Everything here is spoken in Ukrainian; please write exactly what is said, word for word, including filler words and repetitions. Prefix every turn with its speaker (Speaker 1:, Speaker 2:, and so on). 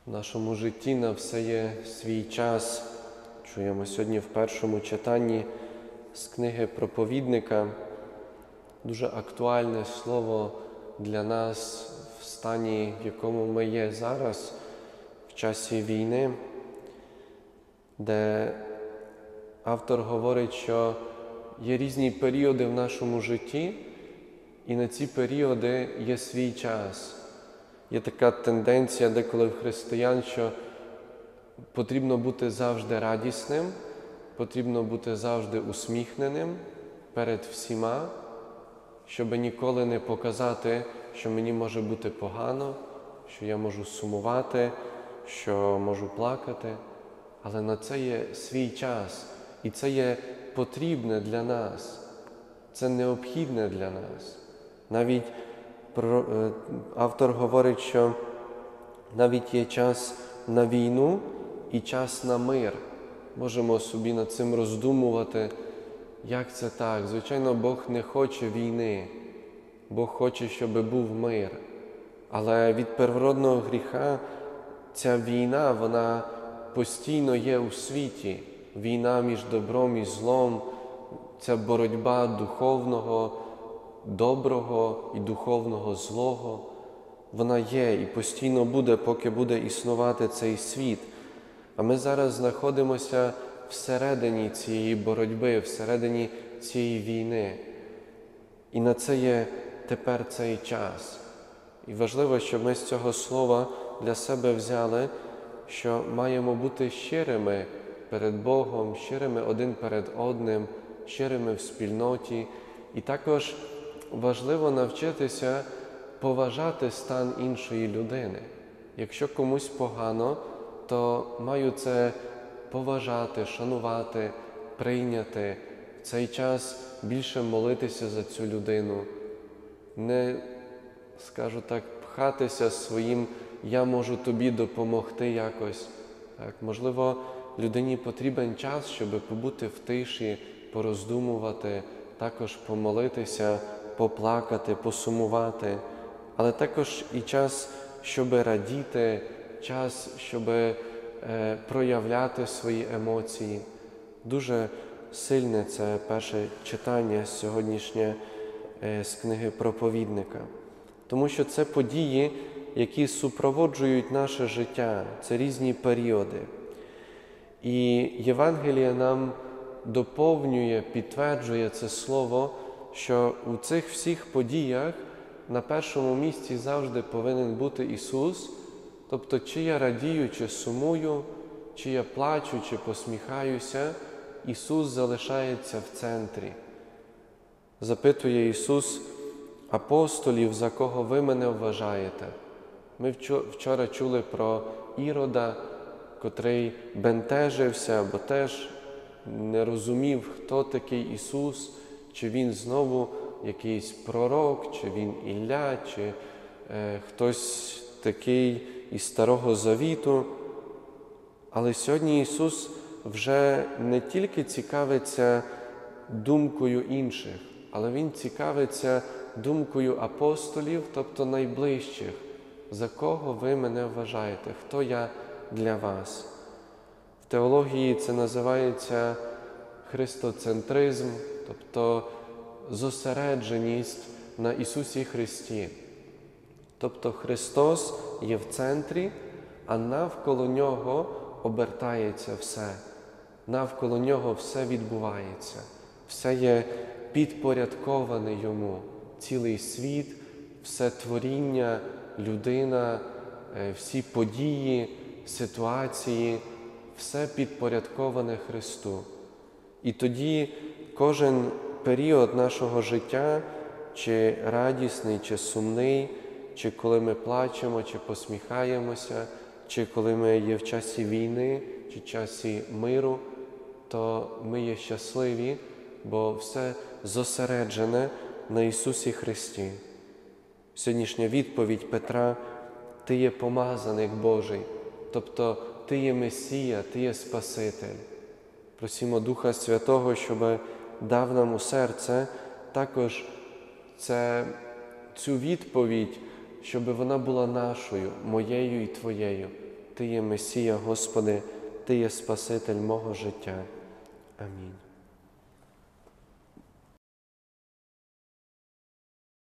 Speaker 1: В нашому житті на все є свій час. Чуємо сьогодні в першому читанні з книги проповідника дуже актуальне слово для нас в стані, в якому ми є зараз, в часі війни, де автор говорить, що є різні періоди в нашому житті, і на ці періоди є свій час. Є така тенденція деколи в християн, що потрібно бути завжди радісним, потрібно бути завжди усміхненим перед всіма, щоб ніколи не показати, що мені може бути погано, що я можу сумувати, що можу плакати. Але на це є свій час, і це є потрібне для нас, це необхідне для нас. Навіть автор говорить, що навіть є час на війну і час на мир. Можемо собі над цим роздумувати, як це так. Звичайно, Бог не хоче війни, Бог хоче, щоб був мир. Але від первородного гріха ця війна, вона постійно є у світі. Війна між добром і злом, ця боротьба духовного доброго і духовного злого, вона є і постійно буде, поки буде існувати цей світ. А ми зараз знаходимося всередині цієї боротьби, всередині цієї війни. І на це є тепер цей час. І важливо, щоб ми з цього слова для себе взяли, що маємо бути щирими перед Богом, щирими один перед одним, щирими в спільноті. І також важливо навчитися поважати стан іншої людини. Якщо комусь погано, то маю це поважати, шанувати, прийняти. В цей час більше молитися за цю людину. Не, скажу так, пхатися своїм «я можу тобі допомогти якось». Так, можливо, людині потрібен час, щоб побути в тиші, пороздумувати, також помолитися, поплакати, посумувати, але також і час, щоб радіти, час, щоб е, проявляти свої емоції. Дуже сильне це перше читання сьогоднішнє е, з книги проповідника. Тому що це події, які супроводжують наше життя, це різні періоди. І Євангеліє нам доповнює, підтверджує це слово, що у цих всіх подіях на першому місці завжди повинен бути Ісус. Тобто, чи я радію, чи сумую, чи я плачу, чи посміхаюся, Ісус залишається в центрі. Запитує Ісус апостолів, за кого ви мене вважаєте. Ми вчора чули про Ірода, котрий бентежився, бо теж не розумів, хто такий Ісус, чи Він знову якийсь пророк, чи Він Ілля, чи е, хтось такий із Старого Завіту. Але сьогодні Ісус вже не тільки цікавиться думкою інших, але Він цікавиться думкою апостолів, тобто найближчих. За кого ви мене вважаєте? Хто я для вас? В теології це називається христоцентризм, тобто зосередженість на Ісусі Христі. Тобто Христос є в центрі, а навколо Нього обертається все. Навколо Нього все відбувається. Все є підпорядковане Йому. Цілий світ, все творіння, людина, всі події, ситуації, все підпорядковане Христу. І тоді кожен період нашого життя, чи радісний, чи сумний, чи коли ми плачемо, чи посміхаємося, чи коли ми є в часі війни, чи в часі миру, то ми є щасливі, бо все зосереджене на Ісусі Христі. Сьогоднішня відповідь Петра – ти є помазаник Божий, тобто ти є Месія, ти є Спаситель. Просимо Духа Святого, щоб дав нам у серце також це, цю відповідь, щоб вона була нашою, моєю і твоєю. Ти є Месія, Господи, Ти є Спаситель мого життя. Амінь.